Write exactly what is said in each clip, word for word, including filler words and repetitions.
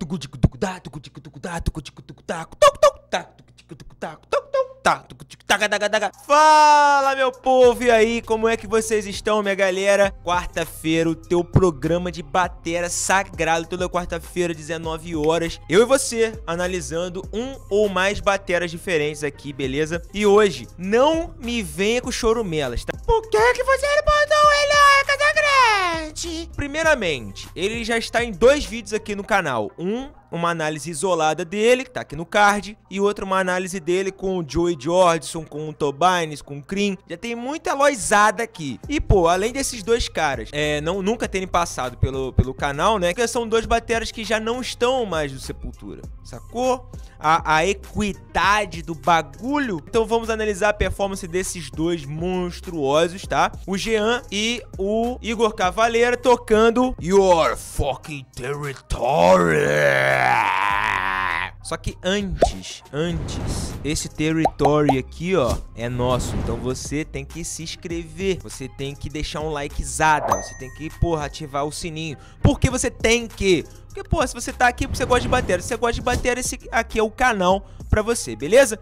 Fala, meu povo, e aí, como é que vocês estão, minha galera? Quarta-feira, o teu programa de batera sagrado, toda quarta-feira, dezenove horas. Eu e você, analisando um ou mais bateras diferentes aqui, beleza? E hoje, não me venha com chorumelas, tá? Por que que você não botou ele aí, Casagrande? Primeiramente, ele já está em dois vídeos aqui no canal. Um, uma análise isolada dele, que tá aqui no card, e outra uma análise dele com o Joey Jordison, com o Tobines, com o Cream. Já tem muita loizada aqui. E, pô, além desses dois caras, é, não, nunca terem passado pelo, pelo canal, né, que são dois bateras que já não estão mais no Sepultura, sacou? A, a equidade do bagulho. Então vamos analisar a performance desses dois monstruosos, tá? O Jean e o Igor Cavaleira tocando Your Fucking Territory. Só que antes, antes, esse territory aqui, ó, é nosso. Então você tem que se inscrever, você tem que deixar um likezada, você tem que, porra, ativar o sininho. Por que você tem que? Porque, pô, se você tá aqui porque você gosta de bateria, se você gosta de bateria, esse aqui é o canal pra você, beleza?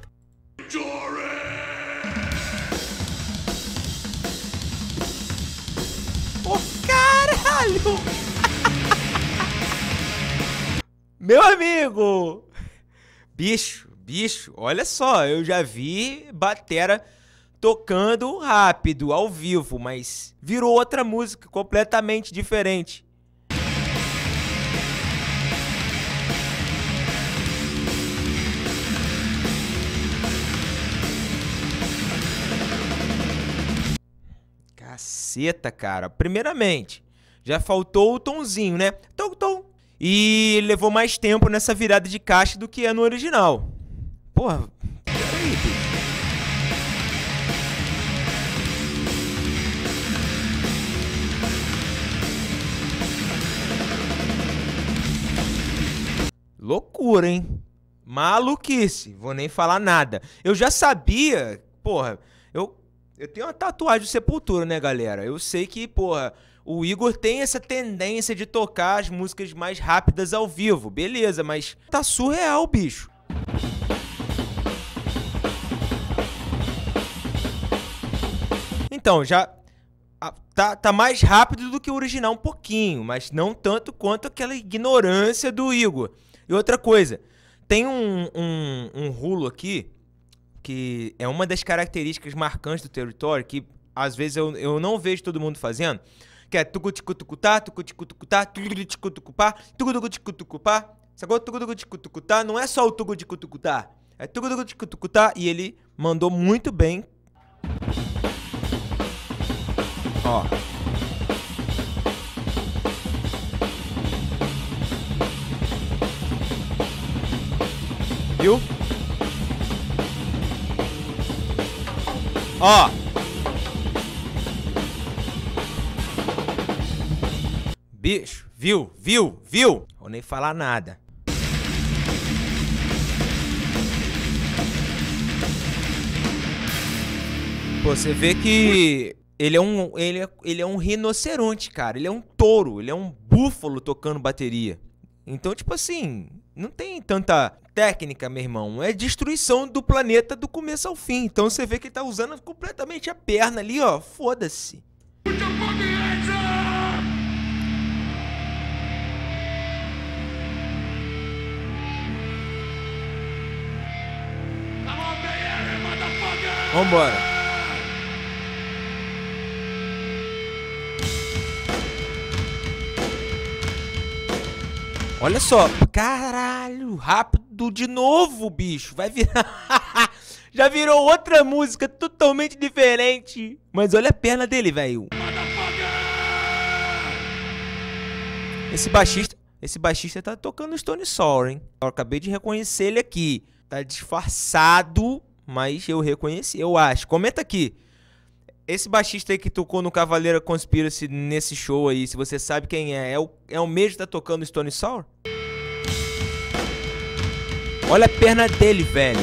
Ô, caralho! Meu amigo! Bicho, bicho, olha só, eu já vi batera tocando rápido, ao vivo, mas virou outra música completamente diferente. Caceta, cara. Primeiramente, já faltou o tomzinho, né? Tom, tom. E levou mais tempo nessa virada de caixa do que é no original. Porra, peraí, bicho. Loucura, hein? Maluquice. Vou nem falar nada. Eu já sabia, porra, eu, eu tenho uma tatuagem de Sepultura, né, galera? Eu sei que, porra, o Igor tem essa tendência de tocar as músicas mais rápidas ao vivo, beleza, mas tá surreal, bicho. Então, já tá, tá mais rápido do que o original um pouquinho, mas não tanto quanto aquela ignorância do Igor. E outra coisa, tem um, um, um rulo aqui, que é uma das características marcantes do Territory, que às vezes eu, eu não vejo todo mundo fazendo, que é tucuticutucutá, tucuticutucutá, tucuticutucupá, tucuticutucupá. Sacou? Tucuticutucutá não é só o tucuticutucutá, é tucuticutucutá, e ele mandou muito bem. Ó. Viu? Ó. Bicho, viu, viu, viu? Vou nem falar nada. Pô, você vê que ele é um, ele é, ele é um rinoceronte, cara. Ele é um touro, ele é um búfalo tocando bateria. Então, tipo assim, não tem tanta técnica, meu irmão. É destruição do planeta do começo ao fim. Então você vê que ele tá usando completamente a perna ali, ó. Foda-se. Vambora. Olha só. Caralho, rápido de novo, bicho. Vai virar... Já virou outra música totalmente diferente. Mas olha a perna dele, velho. Esse baixista... Esse baixista tá tocando Stone Sour, hein? Eu acabei de reconhecer ele aqui. Tá disfarçado... Mas eu reconheci, eu acho. Comenta aqui. Esse baixista aí que tocou no Cavaleira Conspiracy nesse show aí, se você sabe quem é, é o, é o mesmo que tá tocando Stone Sour? Olha a perna dele, velho.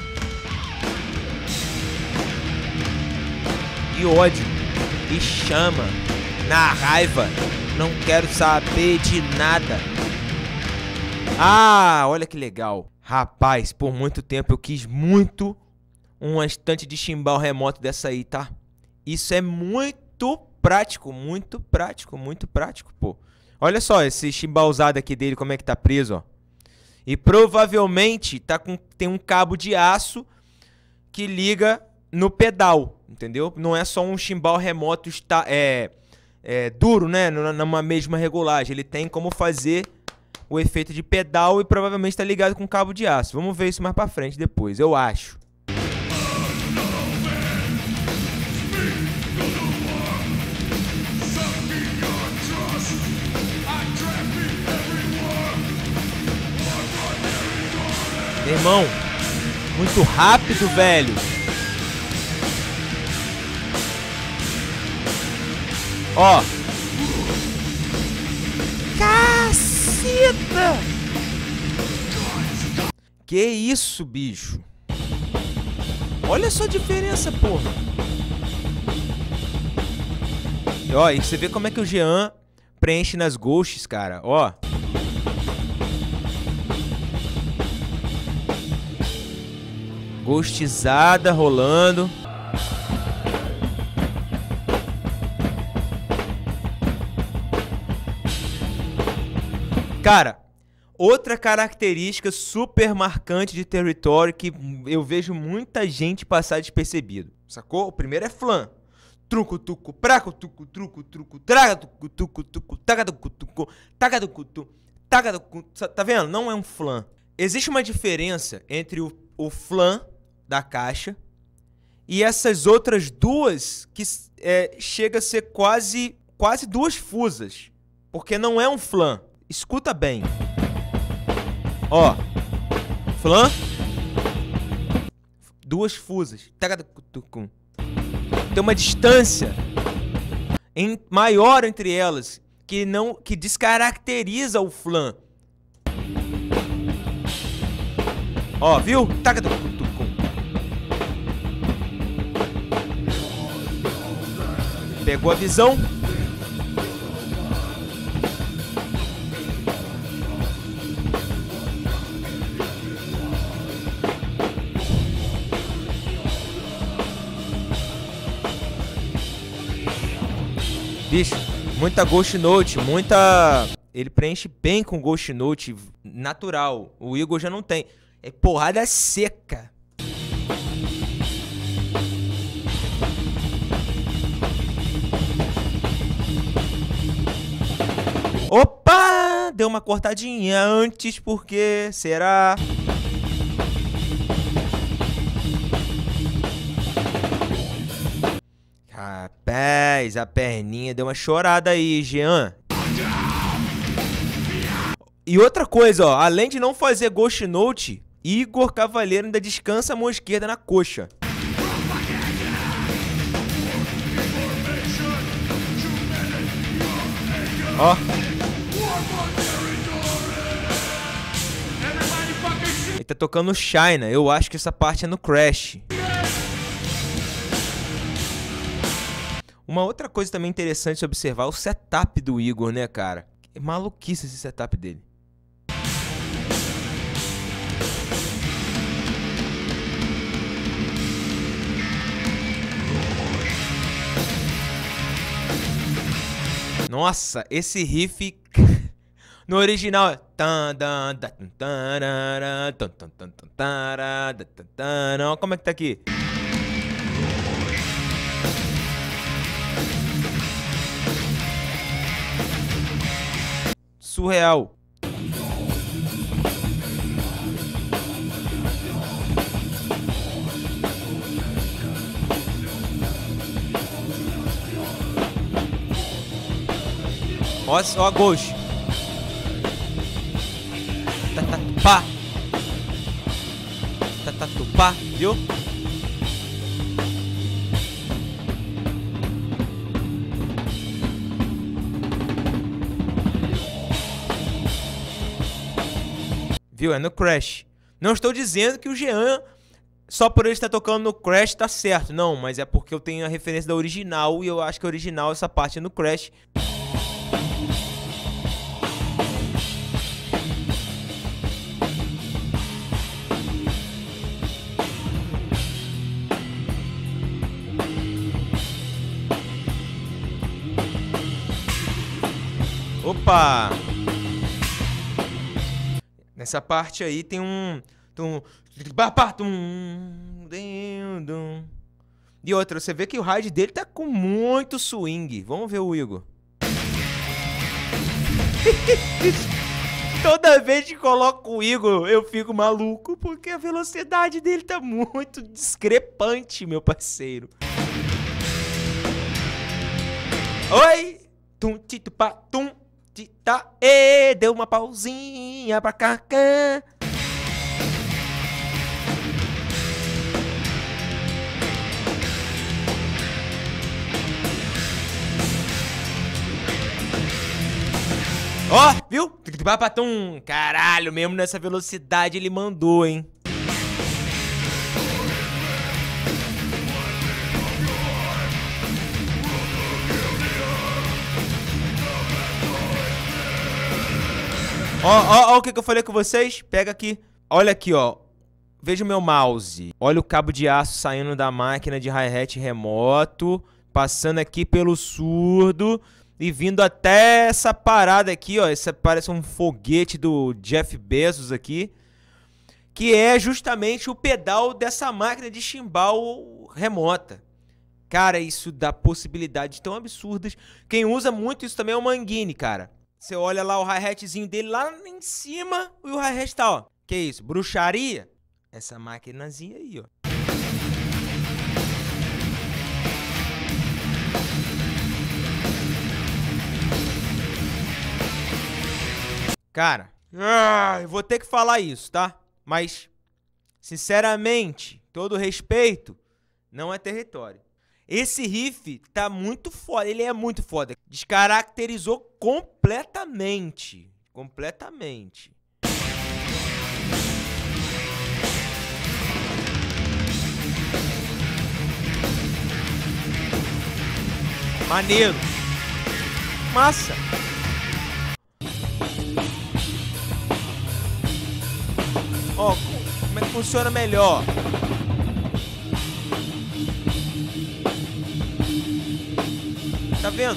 E ódio. E chama. Na raiva. Não quero saber de nada. Ah, olha que legal. Rapaz, por muito tempo eu quis muito uma estante de chimbal remoto dessa aí, tá? Isso é muito prático, muito prático, muito prático, pô. Olha só esse chimbal usado aqui dele, como é que tá preso, ó. E provavelmente tá com, tem um cabo de aço que liga no pedal, entendeu? Não é só um chimbal remoto está, é, é, duro, né? Numa mesma regulagem. Ele tem como fazer o efeito de pedal e provavelmente está ligado com cabo de aço. Vamos ver isso mais pra frente depois, eu acho. Meu irmão, muito rápido, velho. Ó. Caceta! Que isso, bicho? Olha só a diferença, porra. E ó, e você vê como é que o Jean preenche nas ghosts, cara. Ó. Ghostizada rolando. Cara, outra característica super marcante de Territory que eu vejo muita gente passar despercebido, sacou? O primeiro é flan. Truco, tuco, praco, tuco, truco, truco, traga, tuco, tuco, tuco, taga, tuco, tuco, taga, tuco, tuco, taga, tuco. Tá vendo? Não é um flan. Existe uma diferença entre o, o flan da caixa e essas outras duas que é, chega a ser quase, quase duas fusas, porque não é um flan. Escuta bem. Ó. Flan. Duas fusas. Tem uma distância em, maior entre elas que, não, que descaracteriza o flan. Ó, viu? Pegou a visão? Bicho, muita Ghost Note, muita... Ele preenche bem com Ghost Note natural. O Igor já não tem. É porrada seca. Opa! Deu uma cortadinha antes, porque... Será? Rapaz, a perninha deu uma chorada aí, Jean. E outra coisa, ó. Além de não fazer Ghost Note, Igor Cavaleiro ainda descansa a mão esquerda na coxa. Ó. Ele tá tocando China. Eu acho que essa parte é no Crash. Uma outra coisa também interessante de observar é o setup do Igor, né, cara? É maluquice esse setup dele. Nossa, esse riff no original é... Olha como é que tá aqui. Surreal. Olha só a Ghost. Tatatupá. Tatatupá, viu? Viu? É no Crash. Não estou dizendo que o Jean, só por ele estar tocando no Crash, tá certo. Não, mas é porque eu tenho a referência da original e eu acho que a original, essa parte é no Crash. Opa! Nessa parte aí tem um... Tum, e outra, você vê que o ride dele tá com muito swing. Vamos ver o Igor. Toda vez que coloco o Igor, eu fico maluco, porque a velocidade dele tá muito discrepante, meu parceiro. Oi! Tum, tito, pá, tum, tita, e deu uma pausinha pra cá. Ó, oh, viu? Caralho, mesmo nessa velocidade ele mandou, hein? Ó, ó, ó o que, que eu falei com vocês. Pega aqui. Olha aqui, ó. Veja o meu mouse. Olha o cabo de aço saindo da máquina de hi-hat remoto. Passando aqui pelo surdo. E vindo até essa parada aqui, ó. Essa parece um foguete do Jeff Bezos aqui. Que é justamente o pedal dessa máquina de chimbal remota. Cara, isso dá possibilidades tão absurdas. Quem usa muito isso também é o Manguini, cara. Você olha lá o hi-hatzinho dele lá em cima e o hi-hat tá, ó. Que isso? Bruxaria? Essa maquinazinha aí, ó. Cara, ah, eu vou ter que falar isso, tá? Mas, sinceramente, todo respeito, não é território. Esse riff tá muito foda, ele é muito foda. Descaracterizou completamente. Completamente. Maneiro. Massa. Ó, como é que funciona melhor? Tá vendo?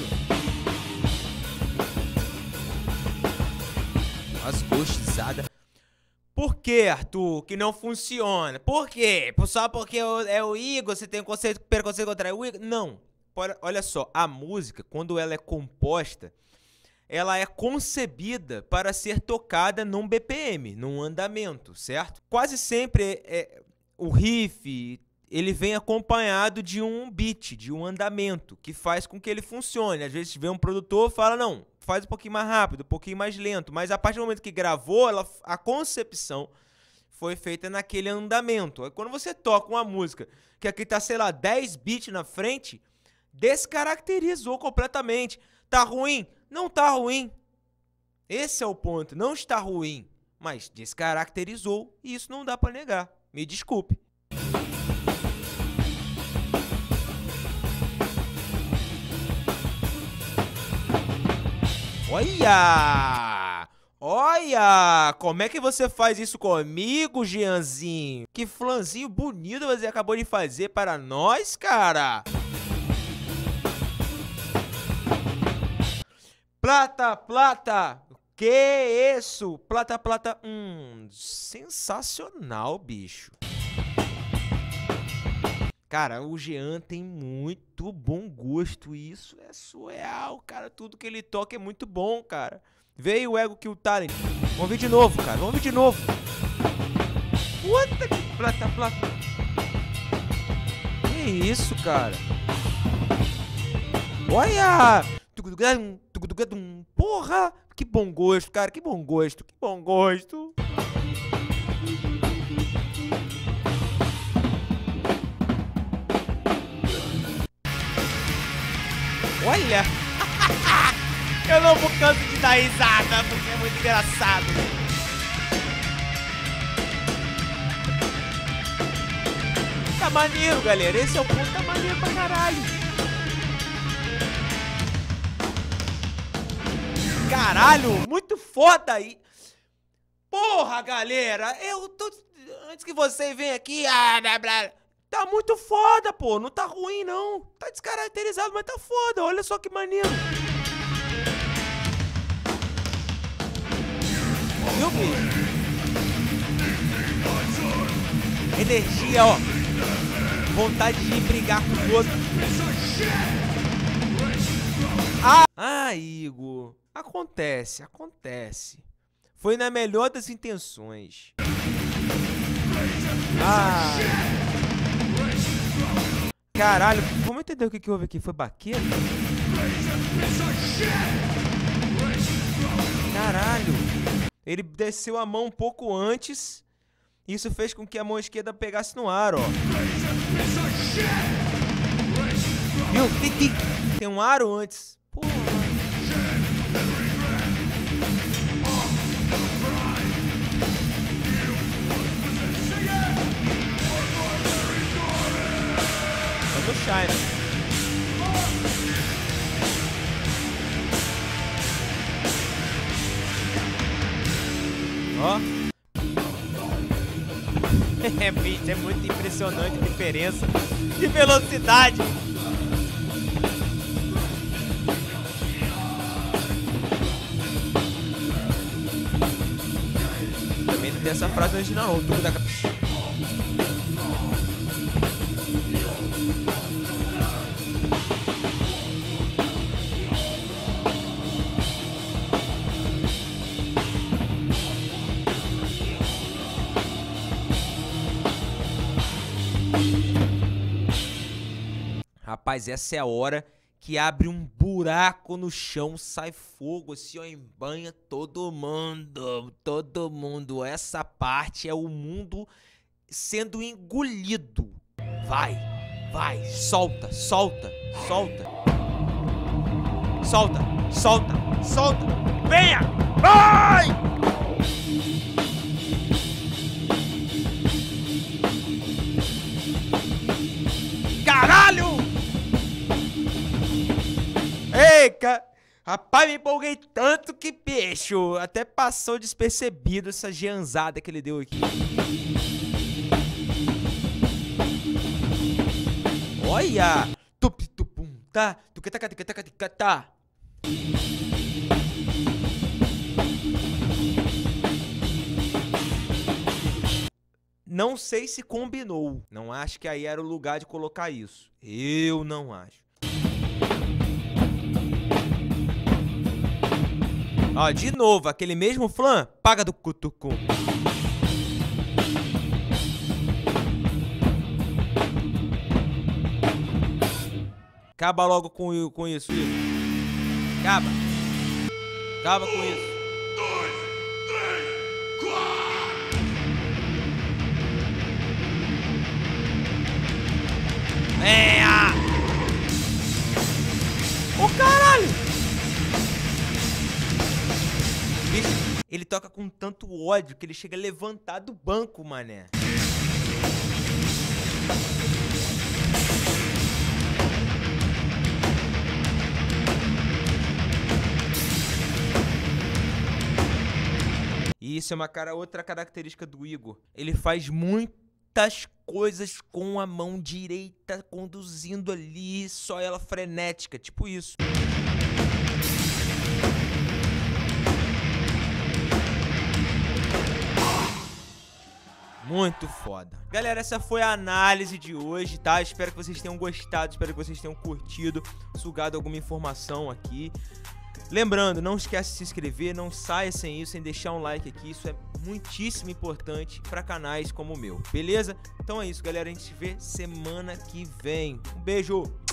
As gostizadas. Por que, Arthur, que não funciona? Por quê? Só porque é o Igor, você tem um conceito, preconceito contra o Igor? Não. Olha só, a música, quando ela é composta, ela é concebida para ser tocada num B P M, num andamento, certo? Quase sempre é, o riff, ele vem acompanhado de um beat, de um andamento, que faz com que ele funcione. Às vezes vem um produtor e fala, não, faz um pouquinho mais rápido, um pouquinho mais lento. Mas a partir do momento que gravou, ela, a concepção foi feita naquele andamento. Aí quando você toca uma música que aqui tá, sei lá, dez beats na frente, descaracterizou completamente. Tá ruim? Não tá ruim. Esse é o ponto. Não está ruim, mas descaracterizou e isso não dá pra negar. Me desculpe. Olha! Olha! Como é que você faz isso comigo, Jeanzinho? Que flanzinho bonito você acabou de fazer para nós, cara! Plata, plata! Que isso? Plata, plata. Hum, sensacional, bicho. Cara, o Jean tem muito bom gosto. Isso é surreal, cara. Tudo que ele toca é muito bom, cara. Veio o Ego Kill Talent. Vamos ver de novo, cara. Vamos ver de novo. Puta que plata, plata. Que isso, cara? Olha! Porra! Que bom gosto, cara. Que bom gosto. Que bom gosto. Olha! Eu não vou canso de dar risada, porque é muito engraçado. Tá maneiro, galera. Esse é o ponto, tá maneiro pra caralho. Caralho, muito foda aí. Porra, galera. Eu tô... Antes que você venha aqui... Ah, blá, blá. Tá muito foda, pô. Não tá ruim, não. Tá descaracterizado, mas tá foda. Olha só que maneiro. Viu, bicho? Energia, ó. Vontade de brigar com o outro. Ah, ah, Igor. Acontece, acontece. Foi na melhor das intenções. Ah. Caralho, vamos entender o que, que houve aqui. Foi baqueta? Caralho. Ele desceu a mão um pouco antes. Isso fez com que a mão esquerda pegasse no ar, ó. Viu? Tem, tem, tem um aro antes. Porra. Vamos China. Ó. É, bicho, é muito impressionante a diferença de velocidade. Também não tem essa frase original, não. Tudo da cabeça. Rapaz, essa é a hora que abre um buraco no chão, sai fogo, assim, ó, embanha todo mundo, todo mundo. Essa parte é o mundo sendo engolido. Vai, vai, solta, solta, solta. Solta, solta, solta. Venha, vai! Caralho! Eita! Rapaz, me empolguei tanto que, bicho, até passou despercebido essa geanzada que ele deu aqui. Olha! Tup, tupum, tá, tucataca, tucataca, tucatá. Não sei se combinou. Não acho que aí era o lugar de colocar isso. Eu não acho. Ó, de novo, aquele mesmo flan, paga do cutucum. Acaba logo com, com isso, Igor. Acaba. Acaba com isso. Dois, três, quatro. Venha! Ô, caralho! Bicho, ele toca com tanto ódio que ele chega a levantar do banco, mané. E isso é uma cara, outra característica do Igor. Ele faz muitas coisas com a mão direita, conduzindo ali, só ela frenética, tipo isso. Muito foda. Galera, essa foi a análise de hoje, tá? Espero que vocês tenham gostado, espero que vocês tenham curtido, sugado alguma informação aqui. Lembrando, não esquece de se inscrever, não saia sem isso, sem deixar um like aqui. Isso é muitíssimo importante para canais como o meu, beleza? Então é isso, galera. A gente se vê semana que vem. Um beijo!